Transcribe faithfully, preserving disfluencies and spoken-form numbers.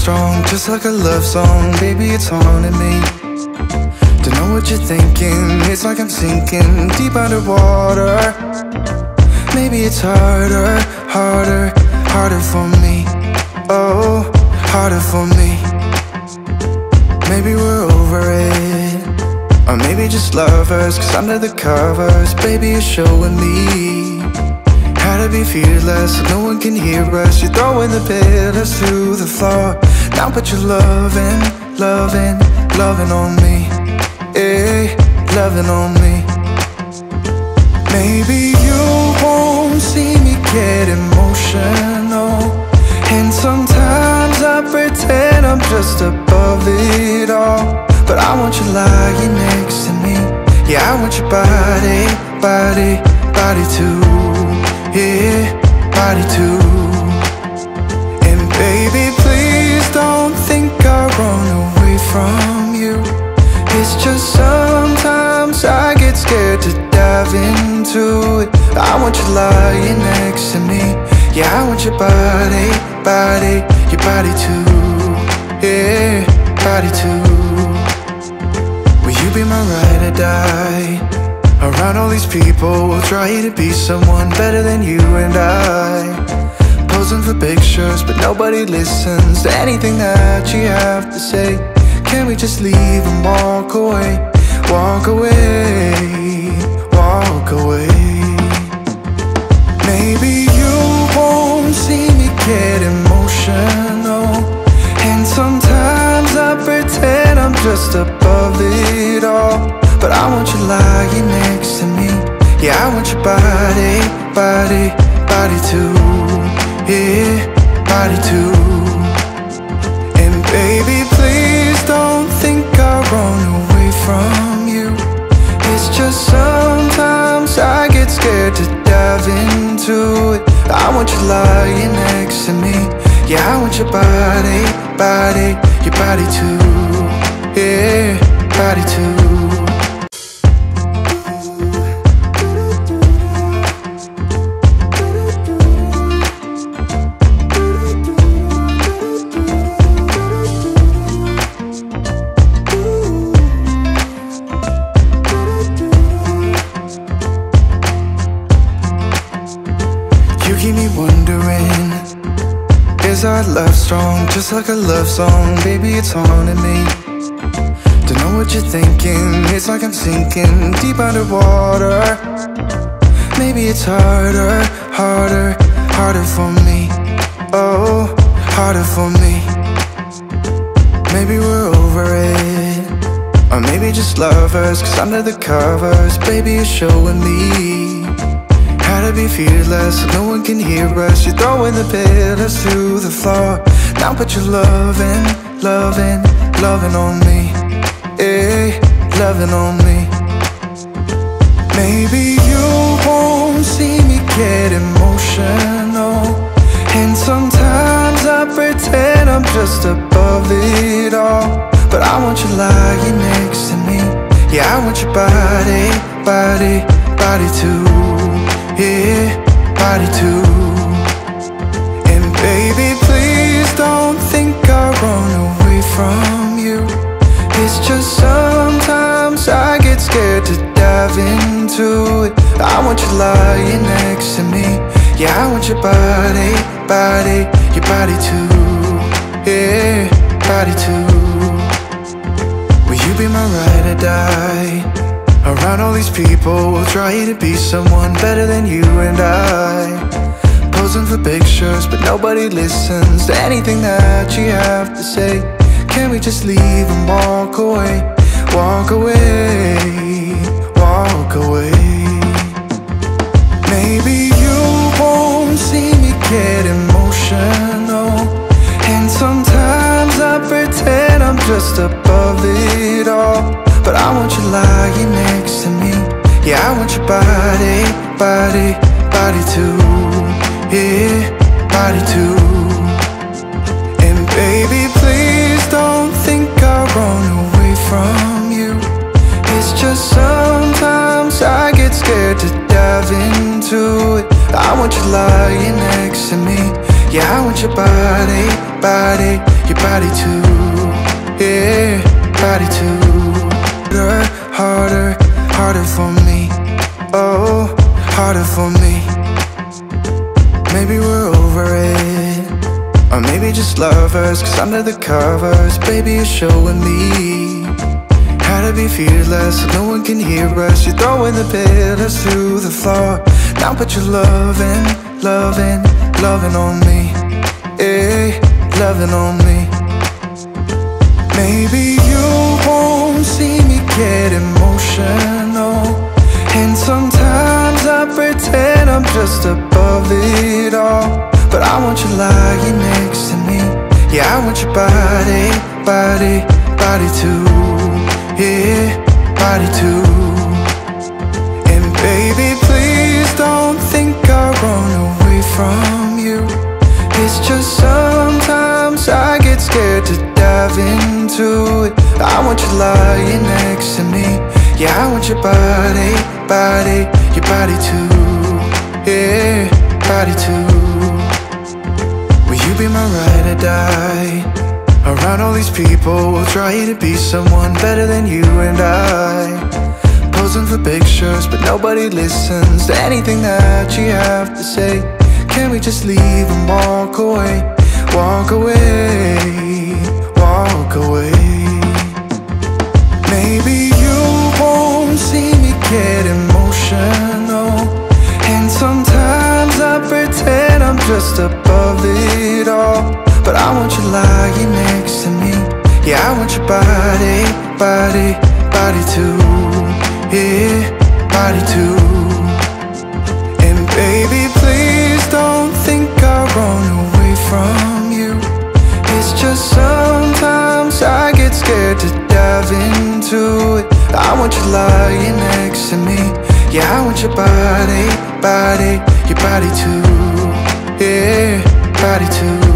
strong, just like a love song. Baby, it's haunting me. Don't know what you're thinking. It's like I'm sinking deep underwater. Maybe it's harder, harder, harder for me. Oh, harder for me. Maybe we're over it, or maybe just lovers. Cause under the covers, baby, you're showing me how to be fearless so no one can hear us. You're throwing the pillars through the floor. Now put your loving, loving, loving on me. Eh, loving on me. Maybe you won't see me get emotional, and sometimes I pretend I'm just above it all. But I want you lying next to me. Yeah, I want your body, body, body too. Yeah, body too. And baby, please don't think I run away from you. It's just sometimes I get scared to dive into it. I want you lying next to me. Yeah, I want your body, body, your body too. Yeah, body too. Will you be my ride or die? Around all these people, we'll try to be someone better than you and I. Posing for pictures, but nobody listens to anything that you have to say. Can we just leave and walk away? Walk away, walk away. Maybe you won't see me get emotional, and sometimes I pretend I'm just above it all. But I want you lying next to me. Yeah, I want your body, body, body too. Yeah, body too. And baby, please don't think I run away from you. It's just sometimes I get scared to dive into it. I want you lying next to me. Yeah, I want your body, body, your body too. Yeah, body too. Is our love strong, just like a love song? Baby, it's haunting me. Don't know what you're thinking. It's like I'm sinking deep underwater. Maybe it's harder, harder, harder for me. Oh, harder for me. Maybe we're over it, or maybe just lovers. Cause under the covers, baby, you're showing me how to be fearless so no one can hear us. You're throwing the pillars through the floor. Now put your loving, loving, loving on me. Eh, loving on me. Maybe you won't see me get emotional, and sometimes I pretend I'm just above it all. But I want you lying next to me. Yeah, I want your body, body, body too. Yeah, body too. And baby, please don't think I run away from you. It's just sometimes I get scared to dive into it. I want you lying next to me. Yeah, I want your body, body, your body too. Yeah, body too. Will you be my ride or die? Around all these people, we'll try to be someone better than you and I. Posing for pictures, but nobody listens to anything that you have to say. Can we just leave and walk away? Walk away, walk away. Maybe you won't see me get emotional, and sometimes I pretend I'm just above it all. But I want you lying next to me. Yeah, I want your body, body, body too. Yeah, body too. And baby, please don't think I run away from you. It's just sometimes I get scared to dive into it. I want you lying next to me. Yeah, I want your body, body, your body too. Yeah, body too. Harder, harder, harder for me. Oh, harder for me. Maybe we're over it, or maybe just lovers, cause under the covers, baby, you're showing me how to be fearless so no one can hear us. You're throwing the pillars through the floor. Now put your loving, loving, loving on me. Eh, loving on me. Maybe you won't see me get emotional, and sometimes I pretend I'm just above it all. But I want you lying next to me. Yeah, I want your body, body, body too. Yeah, body too. And baby, please don't think I'll run away from you. It's just sometimes I get scared to dive into it. I want you lying next to me. Yeah, I want your body, body, your body too. Yeah, body too. Will you be my ride or die? Around all these people, we'll try to be someone better than you and I. Posing for pictures, but nobody listens to anything that you have to say. Can we just leave and walk away? Walk away, walk away. Maybe you won't see me get emotional, and sometimes I pretend I'm just above it all. But I want you lying next to me. Yeah, I want your body, body, body too. Yeah, body too. And baby, please don't think I'll run away from you. It's just sometimes I get scared to dive into it. I want you lying next to me. Yeah, I want your body, body, your body too. Yeah, body too.